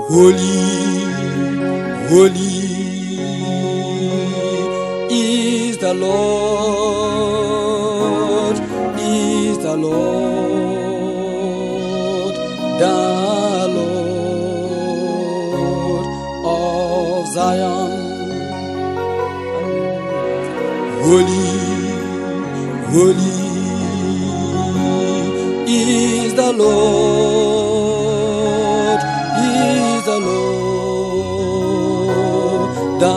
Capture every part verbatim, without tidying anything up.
Holy, holy is the Lord, is the Lord, the Lord of Zion. Holy, holy is the Lord, is the Lord, the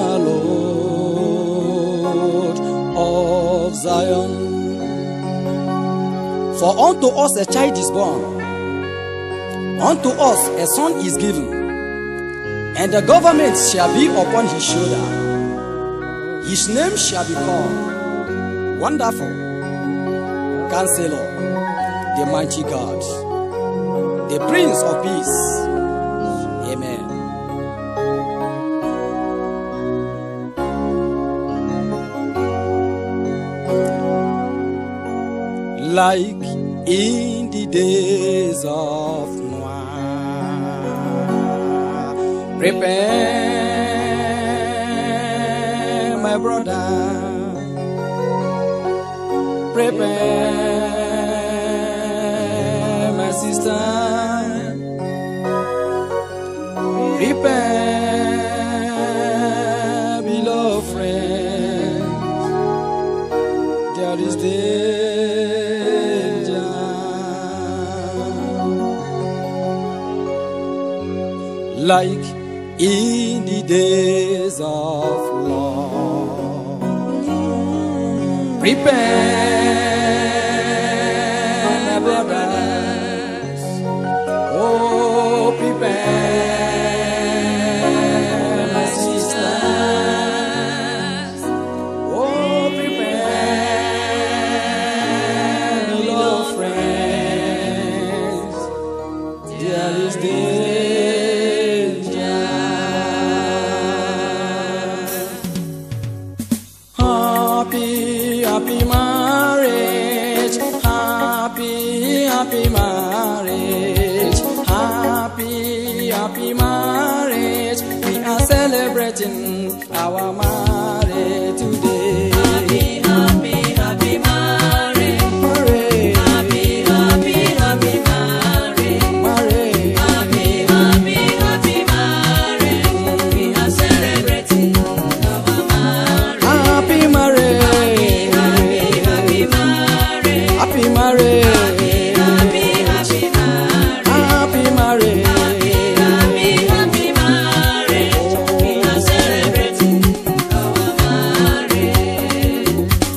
Lord of Zion. For unto us a child is born, unto us a son is given, and the government shall be upon his shoulder. His name shall be called Wonderful, Counselor, the Mighty God, the Prince of Peace. Amen. Like in the days of Noah, prepare, my brother, prepare, my sister, prepare, beloved friends, there is danger. Like in the days of Lord, prepare, my brothers, oh, prepare, my sisters, oh, prepare, beloved friends, there is danger. Happy, happy marriage, happy, happy marriage, happy, happy marriage. We are celebrating our marriage today. Happy, happy, happy marriage, marriage. Happy, happy, happy marriage, marriage. Happy, happy, happy marriage. We are celebrating our marriage. Happy marriage. Happy marriage, happy, happy marriage, happy marriage, happy, happy marriage. We are celebrating our marriage.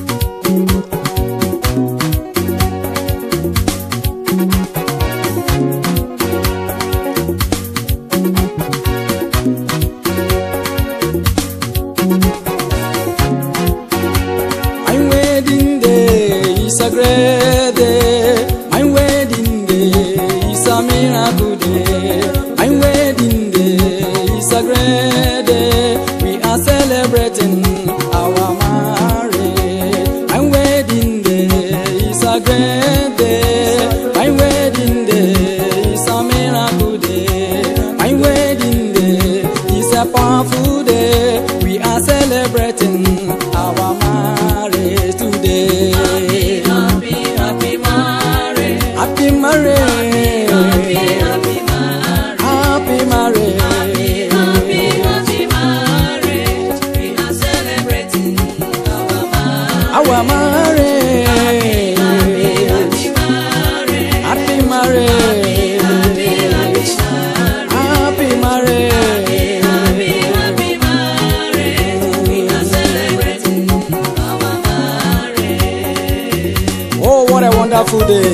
My wedding day is a great day. My wedding day is a miracle day. My wedding day is a great day. We are celebrating our marriage. My wedding day is a great day. My wedding day is a miracle day. My wedding day is a powerful day. We are celebrating our marriage today. Happy, happy marriage, happy marriage, happy, happy marriage, happy marriage, happy, happy, happy marriage. We are celebrating our marriage, our marriage, happy, happy marriage, happy marriage, happy, happy marriage, happy, happy marriage. We are celebrating our marriage. Oh, what a wonderful day!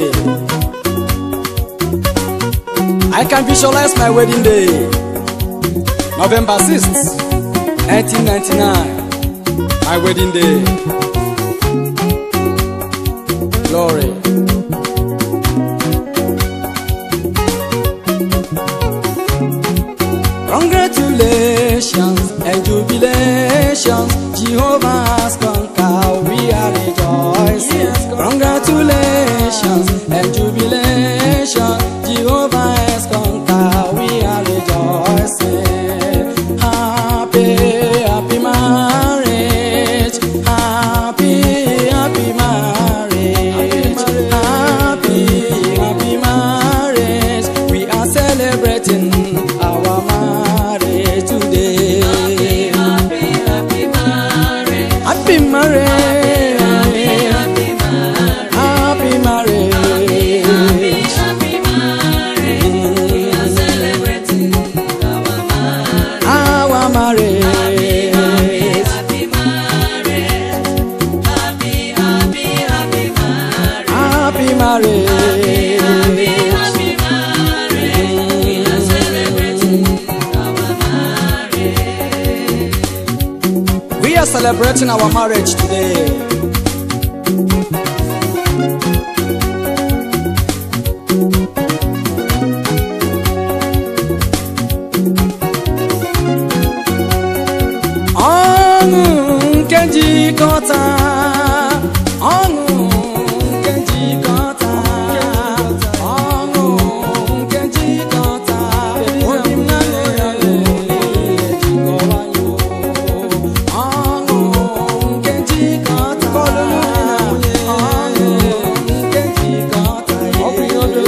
I can visualize my wedding day, November sixth, nineteen ninety-nine. My wedding day. Glory. Congratulations and jubilations, Jehovah has conquered, we are rejoicing. Congratulations and jubilations, Jehovah has conquered, we are rejoicing. today. Happy, happy, happy marriage. Happy marriage. Happy, happy marriage. Happy marriage. Happy, happy marriage. We are celebrating our marriage. Our marriage. Happy, happy marriage. Happy, happy, happy marriage. Happy marriage. Happy, happy marriage. We are celebrating our marriage. We are celebrating our marriage today. Ọṅụ nke njikọta, ọṅụ nke njikọta, ọṅụ nke njikọta, obi m na-aṅụrị ejikọwa ya. Ọṅụ nke njikọta, ọṅụ nke njikọta, ọṅụ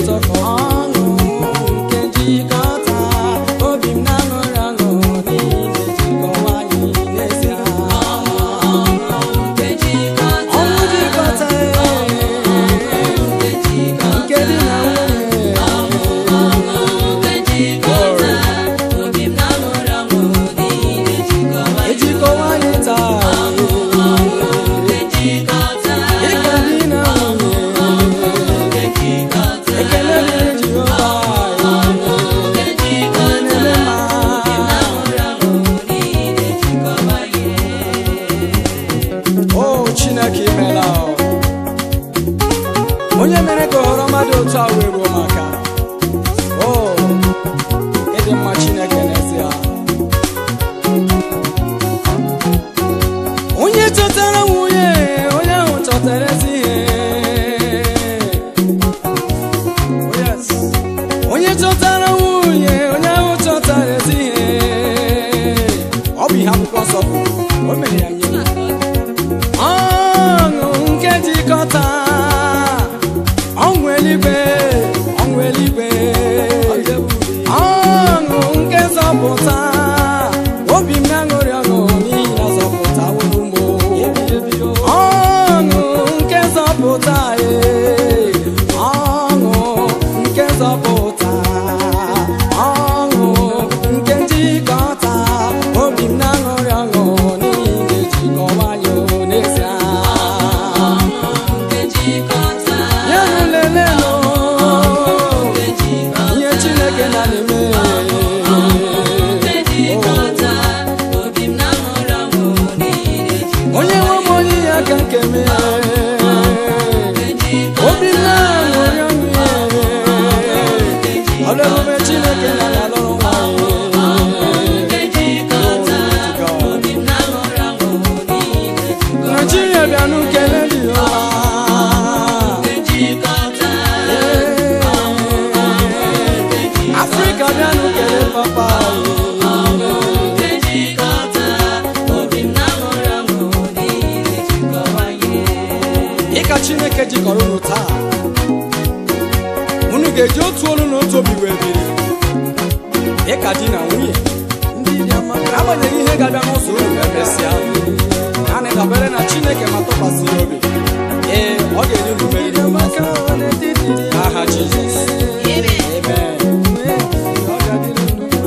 nke njikọta, obi m na-aṅụrị aṅụ niile ejikọwa ya n'ezie. Ọṅụ jikọta, nke dị na nwunye ejikọwa ya taa. Ịka dị na nwunye ekele dịrị Jehova, onye na-eme mma. O Chineke imela, onye mere ka ọhọrọ mmadụ otu a wee ruo maka. O ịdị mma Chineke n'ezie. Onye chọtara nwunye, onye ahụ chọtara ezi ihe. Oh, yes. Onye chọtara nwunye, onye ahụ chọtara ezi ihe. Ọ bụ ihe akwụkwọ nsọ kwuru, o mere ya nye. Ọṅụ nke jikọta, ọṅụ eluigwe, ọṅụ eluigwe, ọṅụ nke zọpụta, obi m na-aṅụrị ọṅụ n'ihi na zọpụtawo m. Ọṅụ nke zọpụta, ee, ọṅụ nke zọpụta, ọṅụ nke njikọta, obi m na-aṅụrị ọṅụ n'ihi na ejikọwa ya n'ezie. Ya nụ lelelo ihe Chineke na-eme. Onye nwe m onye ya aka nke me, obi m na-aṅụrị ọṅụ ya. Ọlụ ebube Chineke na-alụrụ nwanyị. Naijiria bịa nụ kele Jehova. Africa bịa nụ kele papa. Ịka Chineke jikọrọ unu taa, unu ga-eji otu olu na otu obi wee biri. Ịka di na nwunye, agbanyeghị ihe ga-abịa n'ụzọ unu emesịa, naanị dabere na Chineke ma tụkwasị ya obi. Ee, ọ ga-enye unu mmeri n'ụzọ. N'aha Jizọs. Amen. Ọ ga-adịrị unu mma.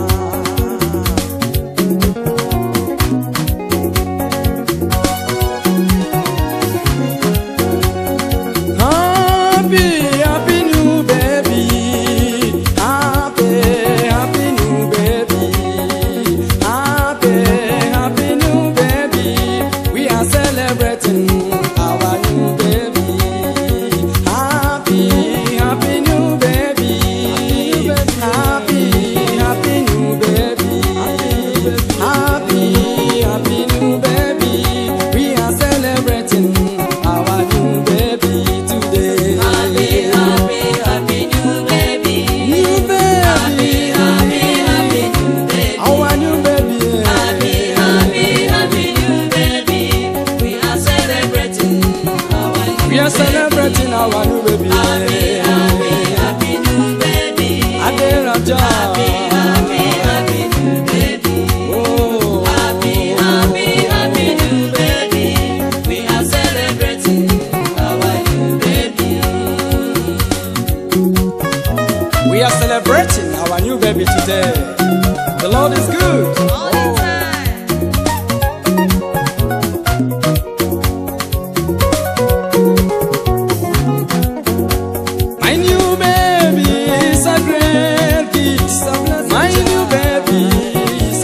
Happy, happy new baby. Happy, happy new baby. Happy, happy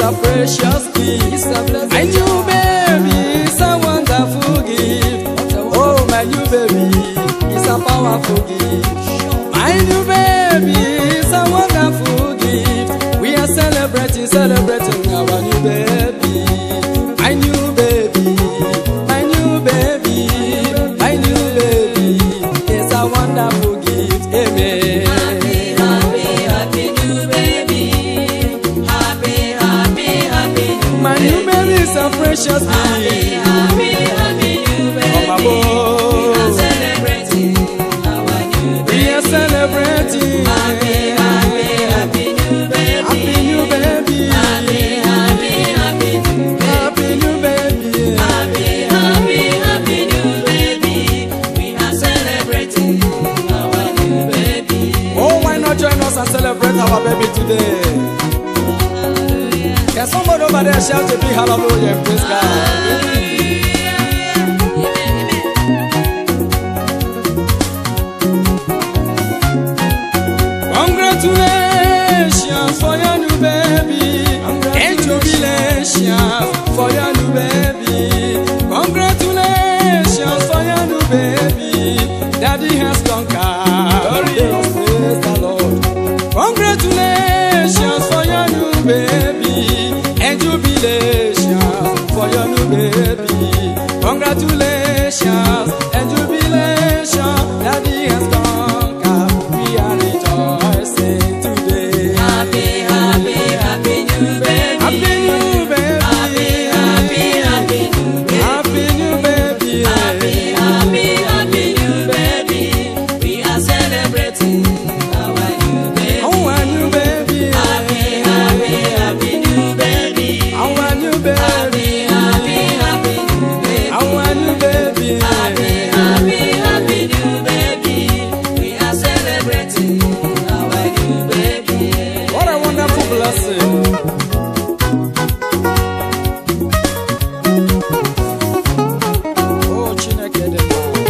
a precious gift. My new baby is a wonderful gift. Oh, my new baby is a powerful gift. My new baby is a wonderful gift. We are celebrating, celebrating our new baby. My new baby, my new baby, my new baby is a wonderful gift. Amen. Happy, happy, happy new baby. Happy, happy, happy new My new baby is a precious Happy, gift. happy, happy new baby. From above. We are celebrating our new baby. We are celebrating. Happy, happy, happy new baby. Happy new baby. Happy, happy, happy new baby. Happy new baby. Happy, happy, happy new baby. We are celebrating our new baby. Oh, why not join us and celebrate our baby today? Can somebody over there shout a big hallelujah and praise God? Congratulations for your new baby. And jubilations for your new baby. Congratulations for your new baby. Daddy has conquered. Praise the Lord. Congratulations for your new baby. And jubilations for your new baby. Congratulations and jubilations. Daddy has conquered. We are rejoicing today. Happy, happy, happy new baby. Happy new baby. Happy, happy, happy new baby. Happy new baby. Happy, happy, happy new baby. We are celebrating our new baby. Our new baby. Happy, happy, happy new baby. Our new baby. Happy, happy, happy new baby. Our new baby. Happy, happy, happy new baby. We are celebrating our new baby. What a wonderful blessing. Oh, Chineke dị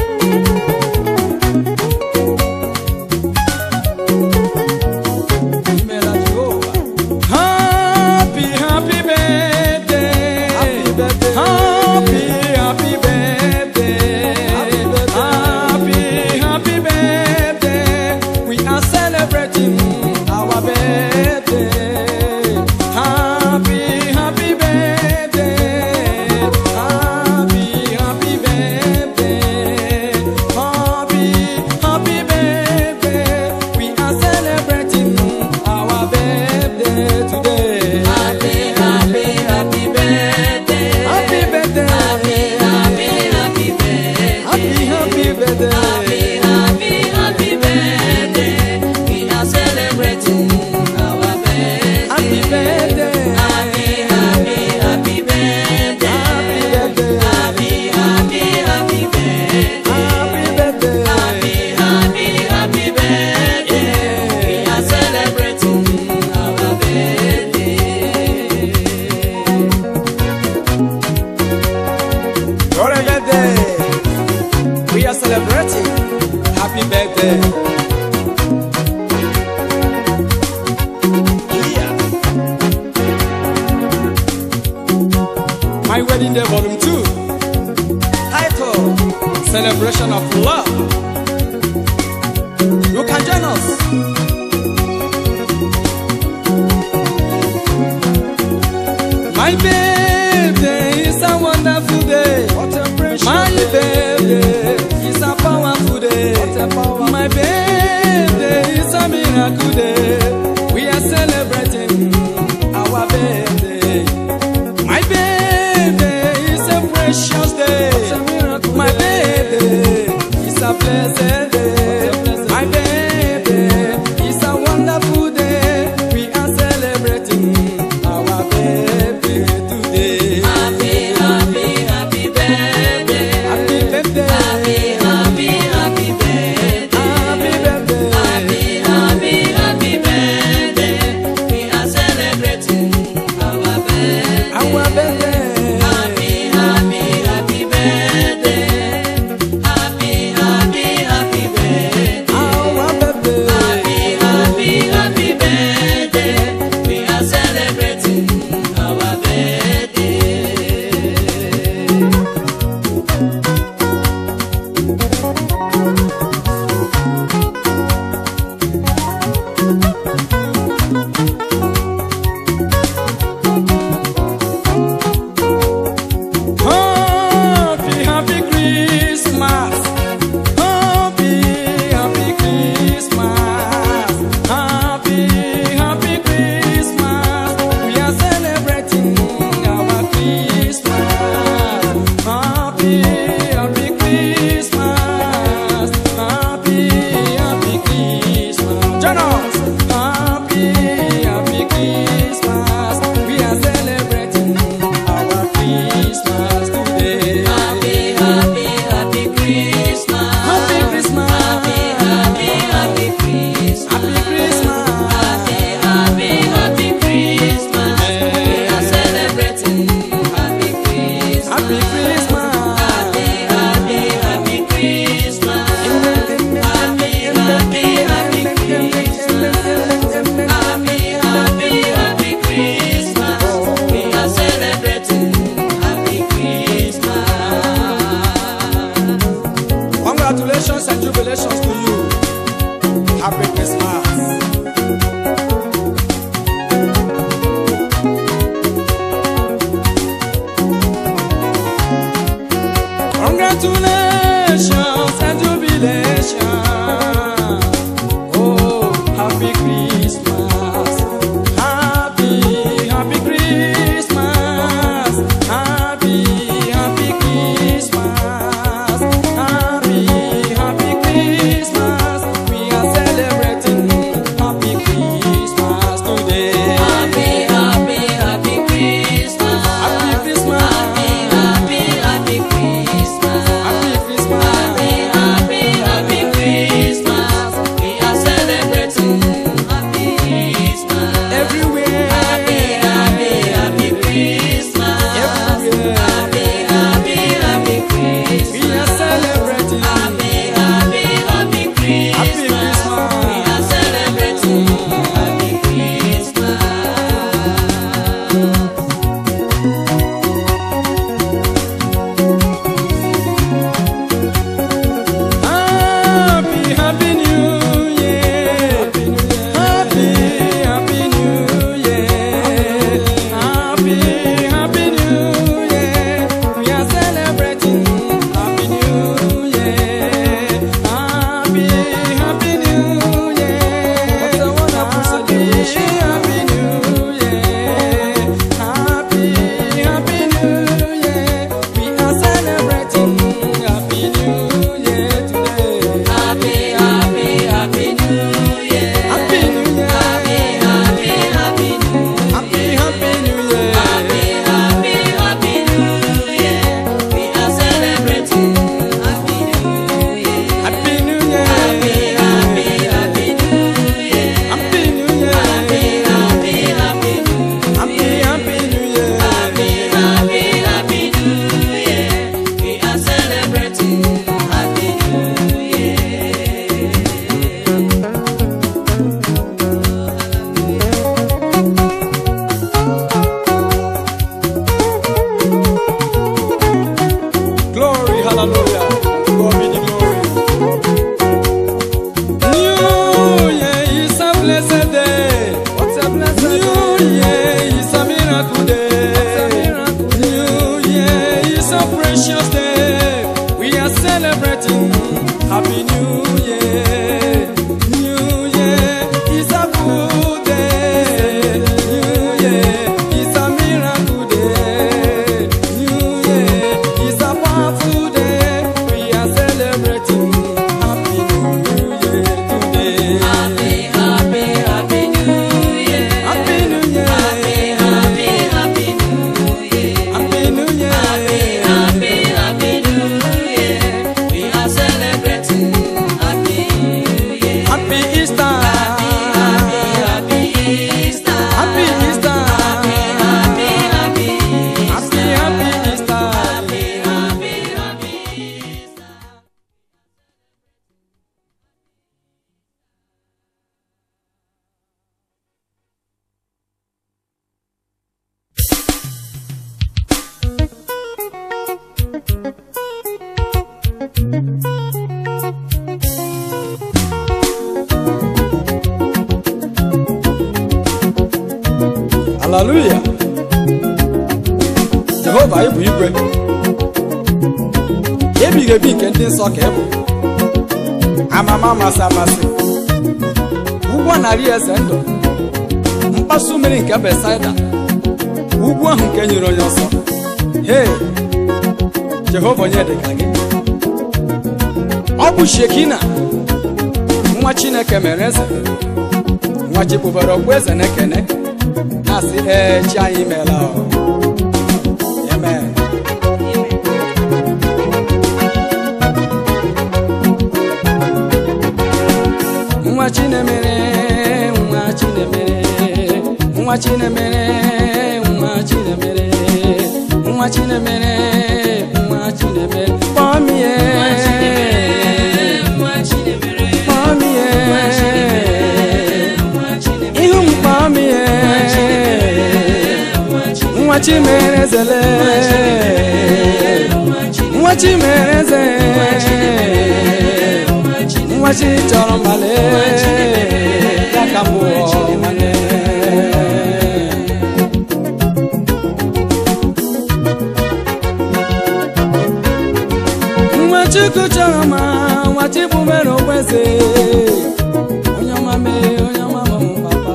mma. Imela Jehova. Happy, happy birthday. Happy birthday. Happy, happy birthday. Happy, happy birthday. We are celebrating our birthday. Happy, happy birthday. Happy, happy birthday. Happy, happy birthday. We are celebrating our birthday today. Happy, happy, happy birthday. Happy birthday. Happy, happy, happy birthday. Happy, happy birthday. Happy, happy, happy birthday. We are celebrating our birthday. Happy birthday. Happy, happy, happy birthday. Happy birthday. Happy, happy, happy birthday. Happy birthday. Happy, happy, happy birthday. We are celebrating our birthday. What a birthday. We are celebrating. Happy birthday. Yeah. My wedding day volume two. Title: Celebration of Love. You can join us. My birthday is a wonderful day. What a precious My birthday is a powerful day. What a powerful My birthday is a miracle day. We are celebrating our birthday. My birthday is a precious day. My birthday is a blessed day. My birthday is a wonderful day. We are celebrating our birthday today. Congratulations and jubilation. Oh, happy Christmas. Happy, happy Christmas. Happy, happy Christmas. Happy, happy Christmas. We are celebrating happy Christmas today. Happy, happy, happy Christmas. Happy Christmas. Happy, happy, happy Christmas. Happy Christmas. Happy, happy, happy Christmas. We are celebrating happy Christmas. Everywhere. Happy, happy, happy Christmas. Everywhere. Happy, happy, happy Christmas. We are celebrating. Happy, happy, happy Christmas. Happy Christmas. We are celebrating happy Christmas. Happy, happy New Year. Happy, happy New Year. Happy, happy New Year. We are celebrating happy New Year. Happy, happy New Year. What a wonderful celebration. Happy New Year. Happy, happy New Year. We are celebrating happy New Year today. Happy, happy, happy New Year. Happy New Year. Happy, happy, happy New Year. Happy, happy New Year. Happy, happy, happy New Year. We are celebrating happy New Year. Happy New Year. Happy, happy, happy New Year. Happy New Year. Happy, happy, happy New Year. Happy, happy New Year. Happy, happy, happy New Year. We are celebrating happy New Year. Glory, hallelujah. God be the glory. New Year is a blessed day. What's a blessed day? New Year is a miracle day. New Year is a precious day. We are celebrating happy New Year. New Year is a good day. New Year is a miracle day. New Year is a powerful day. We are celebrating happy New Year today. Happy, happy, happy New Year. Happy New Year. Happy, happy, happy New Year. Happy New Year. Happy, happy, happy New Year. We are celebrating happy New Year. Happy Easter. Happy, happy, happy Easter. Happy Easter. Happy, happy, happy Easter. Happy, happy Easter. Happy, happy, happy Easter. Hallelujah. Jehovah ibu igwe. Ebighị ebi nke ndị nsọ ka ịbụ. Amama amasị amasị. Ugwu narị eze ndụ. Mkpasu mmiri nke Besaida. Ugwu ahụ nke nyere onye ọsọ. Hey, Jehova onye dị ka gị. Ọ bụ Shekina, nwa Chineke mere eze. Nwa chi bụbara okpu eze na-ekene. Na-asị ee chi anyị meela ọ. Amen. Nwa Chinemere, nwa Chinemere, nwa Chinemere, nwa Chinemere, nwa Chinemere, nwa Chinemere, kpọmie, kpọmie, ihu m kpọmie, nwa Chimerezele, nwa Chimereze, nwa chi chọrọ mbale ya ka mbụ nwanne. Nwachukwu chọrọ ma Nwachibu mere okweze onye ọma mee onye ọma ma papa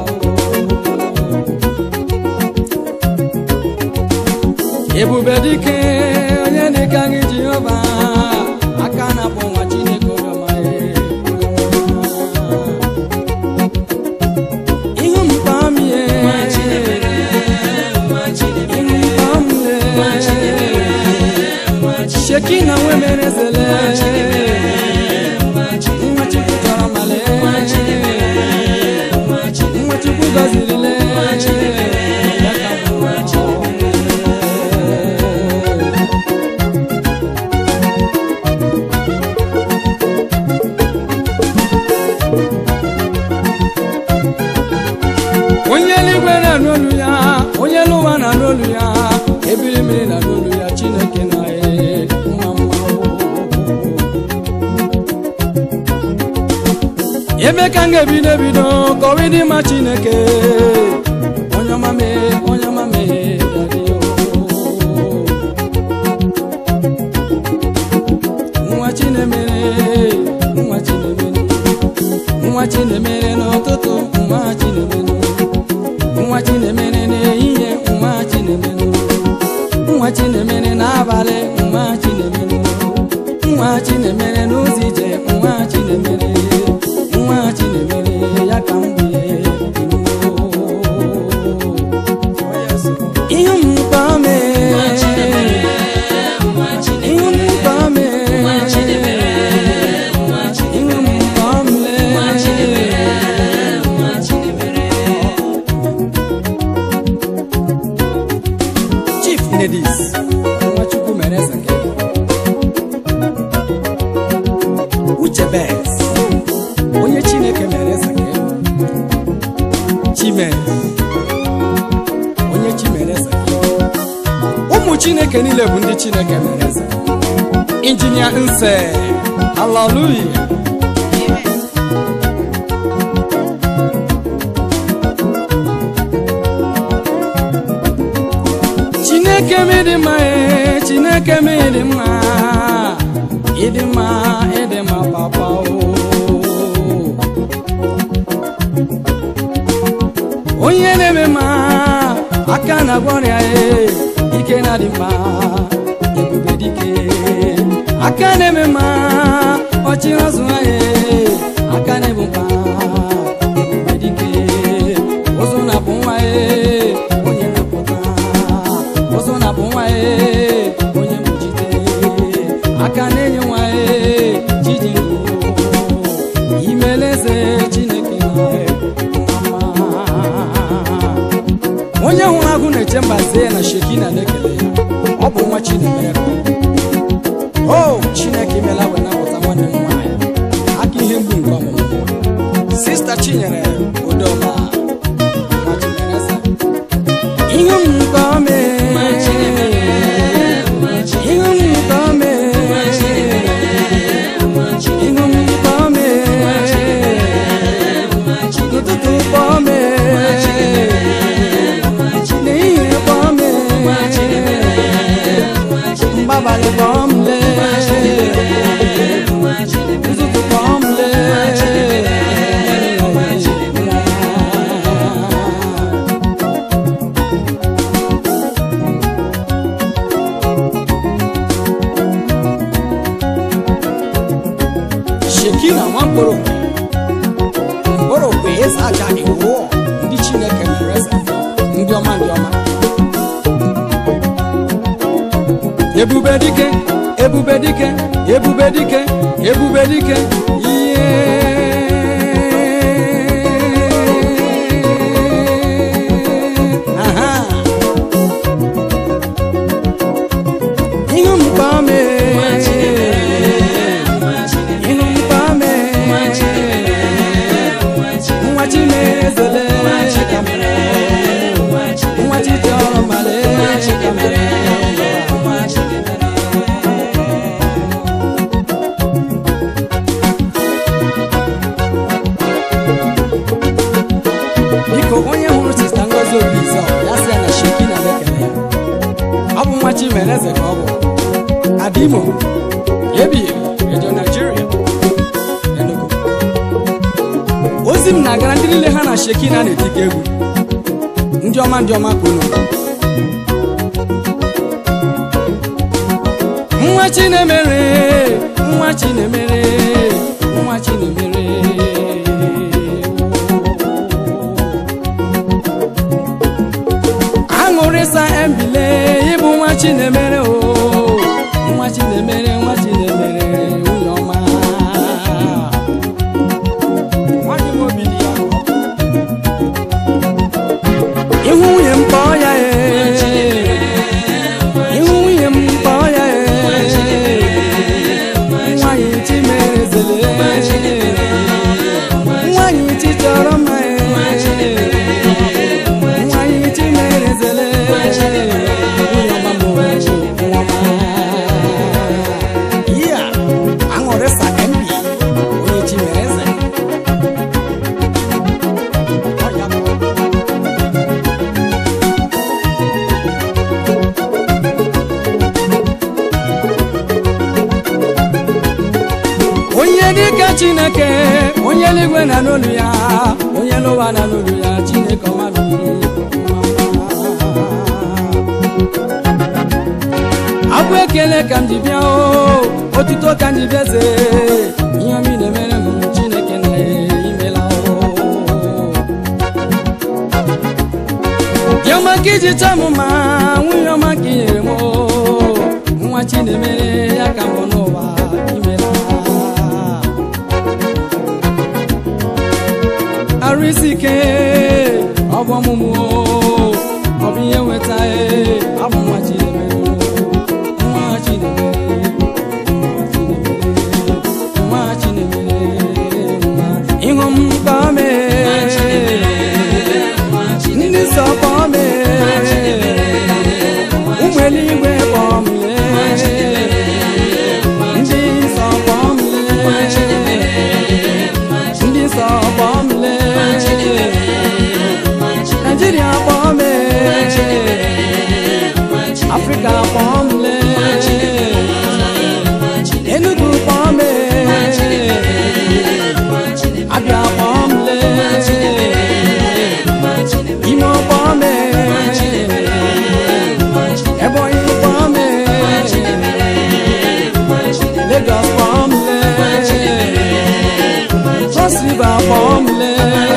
ebube dike onye dịka gị Jehova aka na-akpọ nwa Chineke ọma ihu mkpa m ihe Shekina we mere zele Nwachukwu chọrọ male Nwachukwu gọzirile onye eluigwe na-anụ olu ya onye elu ụwa na-anụ olu ya ebili mmiri na-anụ olu ya Chineke na ebe ka m ga-ebido ebido kọwa ịdị mma Chineke onye ọma mee onye ọma mee nwa Chinemere nwa Chinemere nwa Chinemere n'ụtụtụ nwa Chinemere nwa Chinemere n'ehihie nwa Chinemere nwa Chinemere n'abalị nwa Chinemere nwa Chinemere n'ụzọ ije nwa Chinemere nwa Chinemere ya ka mgbe ihe mkpa mee ihe mkpa mee ihe mkpa Chief Nedis Nwachukwu mere eze nke Uche Bes onye Chineke mere eze nke Chime onye Chi mere eze ụmụ Chineke niile bụ ndị Chineke mere eze Injinia Nse hallelujah Chineke mịdị mma Chineke mịdị mma ịdị mma ịdị mma papa o onye na-eme mma aka na gwọrịa ike na-adị mma ebube dike aka na-eme mma ọchịrị ọzụ anyị aka na-ebu mkpa ebube dike ụzụ na-abụ nwa onye na-apụta ụzụ na-abụ nwa onye mkpuchite aka na-enye nwa jiji ndụ imeleze Chineke na onye hụrụ agụ na-eche mbazie na Shekina na-ekele ya ọ bụ nwa Chinemere o Chineke imela wee napụta nwanne m nwaanyị aka ihe mgbu nke ọmụmụ Sista Chinyere Udoma nwa Chimereze ihe mkpa o mee ihe mkpa o mee ihe mkpa o mee n'ụtụtụ mkpa o mee Mbabale bomle Zutu bomle Shekina mwamporo Mboro kweza aja iwo Ndi Chineke mereza Ndi ọma ndi ọma ebube dike ebube dike ebube dike ebube dike ihe aha ihe mkpa mee ihe mkpa mee nwa Chimereze nwa Chidiọra male onye hụrụ Sista Ngozi Obizo ya sị na Shekina na-ekele ya ọ bụ nwa Chimereze ka ọ bụ Adimo Yebi, Radio Nigeria. Enugu. Ozim na gara ndị niile ha na Shekina na-etike egwu. Ndị ọma ndị ọma kwunu. Nwa Chinemere, nwa Chinemere, nwa Chinemere. Aṅụrịsa Embile, ịbụ nwa Chinemere o. Nwa Chinemere, nwa Chinemere, nwunye ọma. Nwanyị m obi dị ya. Ihu nwunye m kpọọ ya e. Ihu nwunye m kpọọ ya e. Nwanyị Chimerezele. Nwanyị Chichọrọ mma e. Nwanyị Chimerezele. Nwunye ọma m o. Yeah, Aṅụrịsa Embi, onye Chimereze. Onye dịka Chineke, onye eluigwe na n'olu ya, onye n'ụwa na n'olu ya, Chineke ọma bi. Abụ ekele ka m ji bịa o, otuto ka m ji bịaze, ihe ọma ị na-emere m Chineke na imela o. Dị ọma ka iji chọọ m ma, nwunye ọma ka i nyere m o, nwa Chinemere ya ka m bụ n'ụwa imela. Arụ isi ike, ọ bụ ọmụmụ o, ọ bụ ihe nweta e, abụ nwa Chinemere o. Nwa Chinemere, nwa Chinemere, nwa Chinemere, nwa. Ịhụ m kpọọ m e, ndị nsọ kpọọ m e, ụmụ eluigwe kpọọ m e, ndị nsọ kpọọ m e, ndị nsọ kpọọ m e, Nigeria kpọọ m e, Africa kpọọ m e, Enugu kpọọ m e, Abia kpọọ m e, Imo kpọọ m e, Ebonyi kpọọ m e, Lagos kpọọ m e, Cross River kpọọ m e.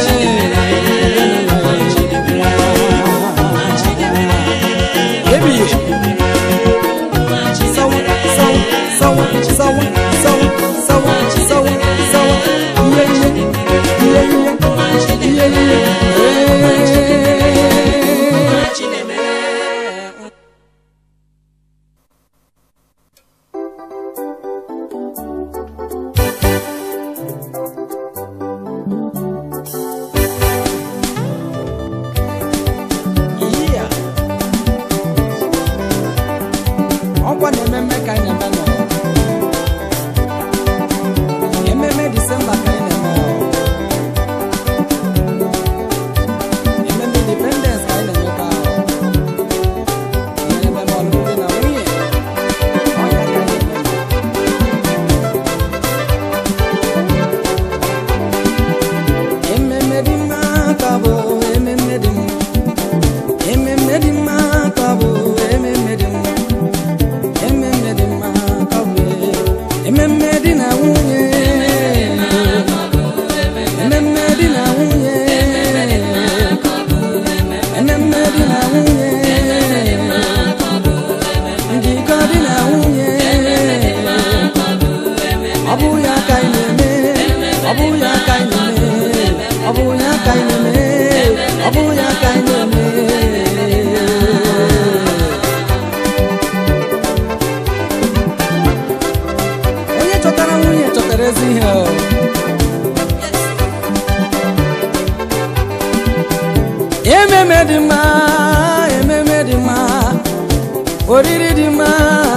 Oriri di ma,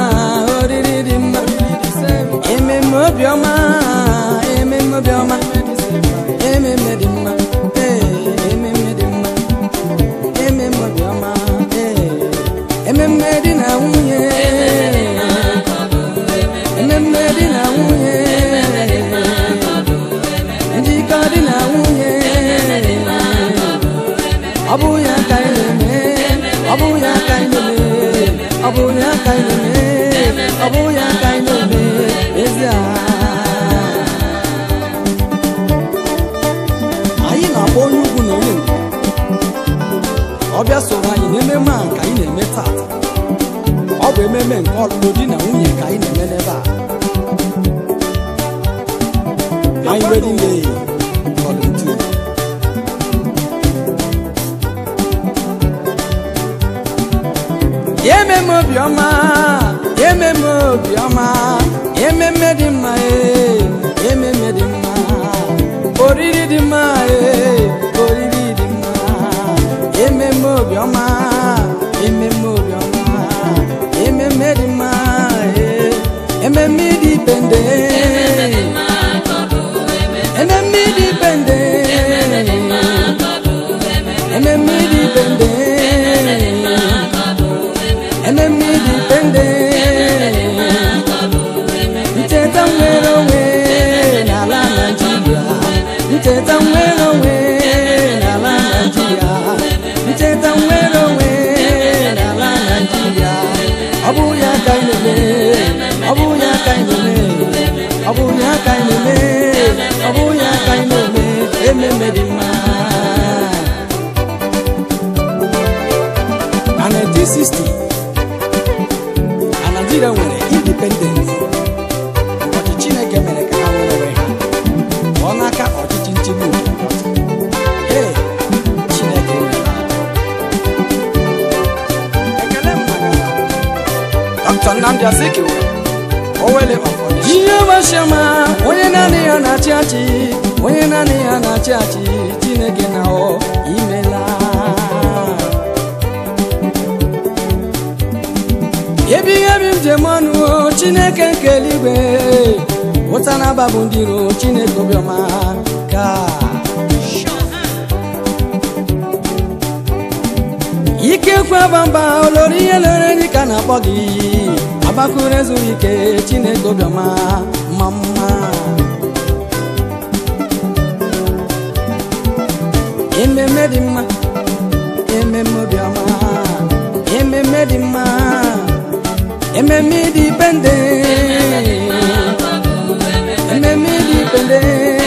oriri di ma, eme mo bioma, eme mo bioma, eme me di ma, eme me di ma, eme mo bioma, eme me di na unye, eme me ọ bụ ya ka anyị na-eme ọ bụ ya ka anyị na-eme ezie anyị na-akpọ onye ugwu na onye ndu ọ bịa soro anyị n'ememe a nke anyị na-eme tata ọ bụ ememe nke ọlụlụ di na nwunye ka anyị na-eme n'ebe a anyị wedding day volume two. Ememe obiọma ememe obiọma ememe dị mma ememe dị mma oriri dị mma oriri dị mma ememe obiọma ememe obiọma ememe dị mma ememe dị pende ememe dị pende ememe dị pende ememe dị pende ncheta nwere onwe n'ala Naịjirịa ncheta nwere onwe n'ala Naịjirịa ncheta nwere onwe n'ala Naịjirịa ọ bụ ya ka anyị na-eme ọ bụ ya ka anyị na-eme ọ bụ ya ka anyị na-eme ọ bụ ya ka anyị na-eme ememe dị mma na nineteen sixty Nigeria nwere independence ụbọchị Chineke mere ka ha nwere ha ọ n'aka ọchịchị nchigbu ee Chineke ekele mmadụ Doctor Nnamdi Azikiwe Owele Ọfọdụ ihe gbasịama onye naanị ya na-achị achị onye naanị ya na-achị achị Chineke na ọ imela ebi ebi m jem ọnụ Chineke nke eluigwe ụta na-ababụ ndị iro Chineke obiọma ka ike kwa bamba olori ihe lere enyi ka na-akpọ gị agbakụrụ ezughị ike Chineke obiọma ma mma ememe dị mma ememe obiọma ememe dị mma ememe dị pende ememe dị pende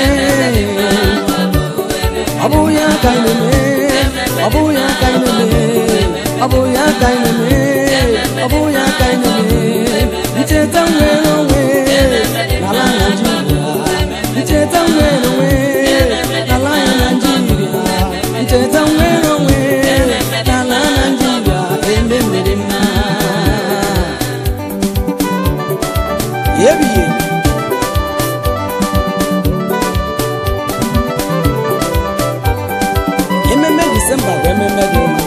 ọ bụ ya ka anyị na-eme ọ bụ ya ka anyị na-eme ọ bụ ya ka anyị na-eme ọ bụ ya ka anyị na-eme ncheta nwere onwe n'ala Naịjirịa ncheta nwere onwe n'ala Naịjirịa ncheta nwere onwe n'ala Naịjirịa ememe dị mma ebighị ememe Disemba bụ ememe dị mma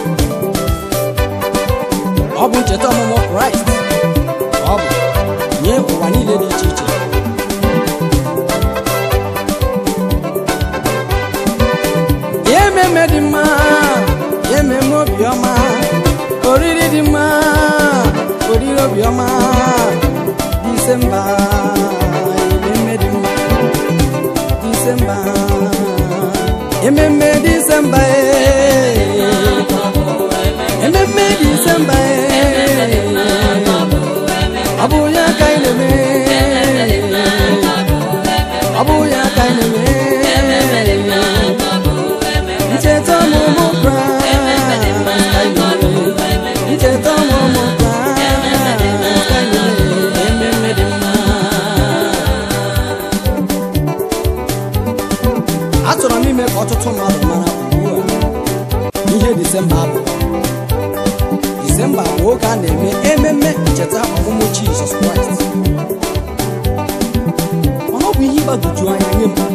ọ bụ ncheta ọmụmụ Kraịst ọ bụ nye ụwa niile dị iche iche ememe dị mma ememe obiọma oriri dị mma oriri obiọma Disemba ememe dị mma Disemba ememe Disemba ememe Disemba ọ bụ ya ka anyị na-eme ọ bụ ya ka anyị na-eme ncheta ọmụmụ Kraịst ncheta ọmụmụ achọrọ m ime ka ọtụtụ mmadụ mara ugbu a ihe Disemba bụ Disemba bụ oge a na-eme ememe ncheta ọmụmụ Jizọs Kraịst mana ọ bụ ihe ịgbagwoju anya nye m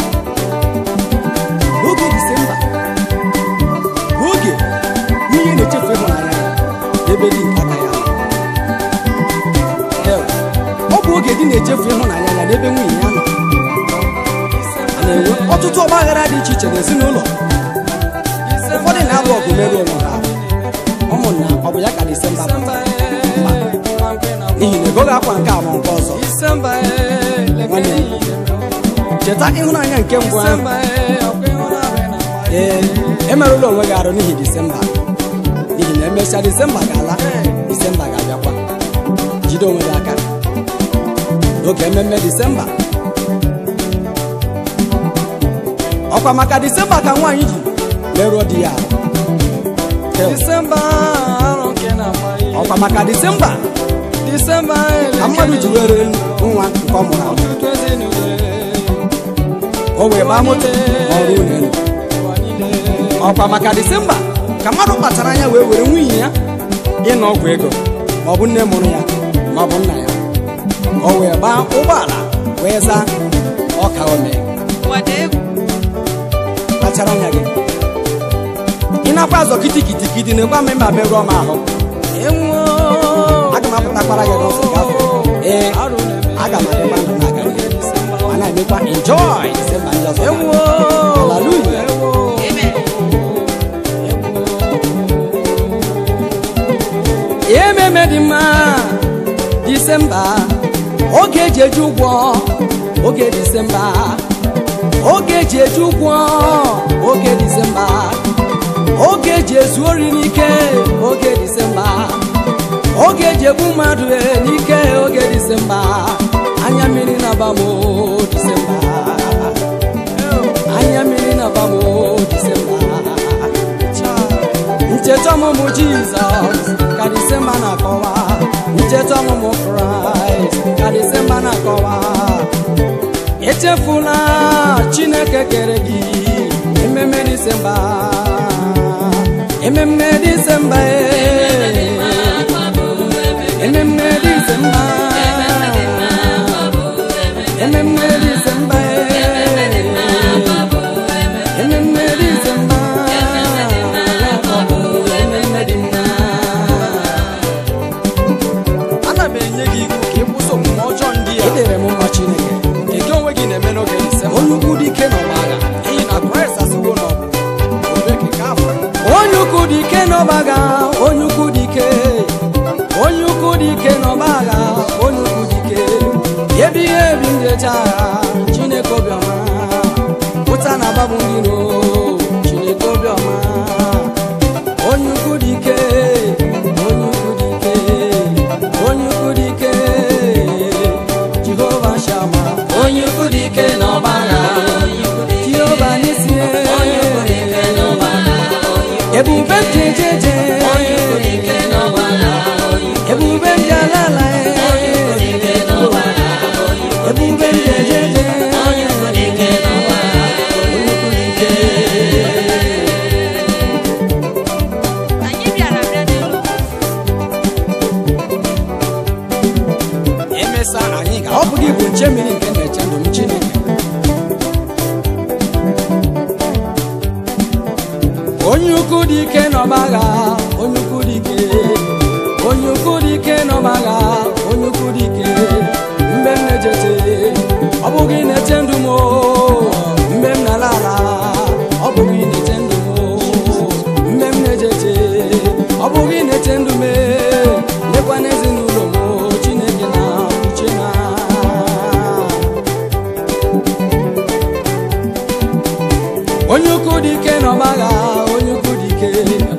oge Disemba bụ oge nwunye na-echefu ịhụnanya ya ebe di nke aka ya ọ bụ oge di na-echefu ịhụnanya ya n'ebe nwunye ya nọ na-enwe ọtụtụ ọgba aghara dị iche iche n'ezinụlọ ụfọdụ na-alụ ọgụ merụ onwe ha ụmụnna ọ bụ ya ka Disemba bụ n'ihi na egoghị akwa nke abụọ nke ọzọ nwanne cheta ịhụnanya nke mbụ ahụ ee emerụla onwe gị arụ n'ihi Disemba n'ihi na emechaa Disemba ga-ala Disemba ga-abịa jide onwe gị aka n'oge mmemme Disemba. Ọkwa maka Disemba ka nwaanyị ji merụọ di ya. Disemba arọ nke na-amaghị. Ọkwa maka Disemba Disemba ka mmadụ ji were nwa nke ọ mụrụ amụ. O wee gbaa moto ọrụ ụlọ. Ọkwa maka Disemba ka mmadụ kpachara anya wee were nwunye ya ịnọ ọgwụ ego ma ọ bụ nne mụrụ ya ma ọ bụ nna ya. O wee gbaa ụgbọala wee zaa ọka ome. Kpachara anya gị ị nakwa azọ kitikitikiti na-egwa m ma merụọ m ahụ. Aga m apụtakwara gị n'ụzọ gafee. Ee, aga m adịkwa ndụ na-aga ma na-emekwa enjoy Disemba ndị ọzọ. Hallelujah. Ememe dị mma Disemba, oge eji eji ụgwọ, oge Disemba, oge eji eji ụgwọ, oge Disemba, oge eji ezu ori n'ike, oge Disemba, oge eji egbu mmadụ n'ike, oge Disemba, anya mmiri na-agba m Disemba, anya mmiri na-agba m Disemba. Ncheta ọmụmụ Jizọs ka Disemba na-akọwa, ncheta ọmụmụ Kraịst ka Disemba na-akọwa. Echefula Chineke kere gị ememe Disemba, ememe Disemba, ememe Disemba, ememe Disemba, ememe Disemba. Ana m enye gị iwu ka ị kwụsị omume ọjọọ ndị a. Edere m mma Chineke nke onwe gị na-eme n'oge Disemba. Onye ukwu dị ike n'ọgbagha n'ihi na Kraịst asịgo n'ọgụ. Onye ukwu dị ike n'ọgbagha, onye ukwu dị ike, onye ukwu dị ike n'ọgbagha, onye ukwu dị ike. Ebighị ebi ndị eche agha, Chineke obiọma, pụta na babụ ndị iro, Chineke obiọma. Onye ukwu dị ike, onye ukwu dị ike, onye ukwu dị ike, Jehova Shama. Onye ukwu dị ike n'ọgbagha, Jehova Nisi, onye ukwu dị ike n'ọgbagha, ebube m jejeje, onye ukwu dị ike n'ọgbagha, ebube m jalala, onye ukwu dị ike n'ọgbagha, ebube m jejeje, onye ukwu dị ike n'ọgbagha, onye ukwu dị ike. anyị bịara bịa n'ụlọ. Emesa anyị ga ọ bụ gị bụ nche mmiri nke na-eche ndụ m Chineke. Onye ukwu dị ike n'ọgbagha, onye ukwu dị ike, onye ukwu dị ike n'ọgbagha, onye ukwu dị ike. Mgbe m na-ejete ọ bụ gị na-eche ndụ m, mgbe m na-ala ala ọ bụ gị na-eche ndụ m, mgbe m na-ejete ọ bụ gị na-eche ndụ m. Lekwa n'ezinụlọ m Chineke na uche na. Onye ukwu dị ike n'ọgbagha, onye ukwu dị ike,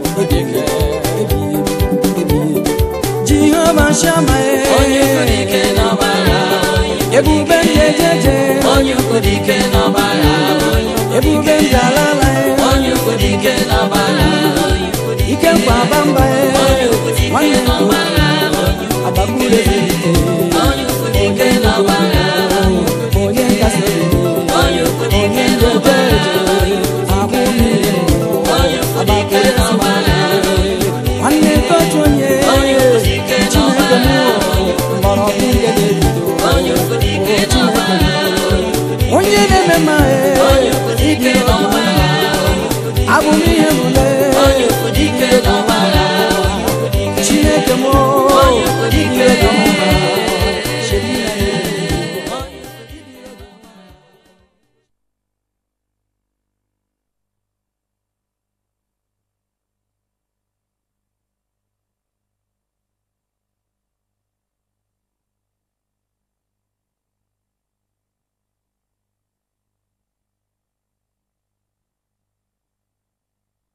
Jehova Shama, Onye ukwu dị ike n'ọgbagha, ebube m jejeje, onye ukwu dị ike n'ọgbagha, ebube m jalala, onye ukwu dị ike n'ọgbagha, ike nkwa bamba, nwanne m agbakulu ezike, onye ukwu dị ike n'ọgbagha, onye nkasi obi, onye ukwu dị ike n'ọgbagha, onye ukwu dị ike n'ọgbagha, nwanne kotu onye Chineke m mgbọrọgwụ nke na-ebido, onye ukwu dị ike n'ọgbagha, onye na-eme mma ịdị ọma, abụ m ihe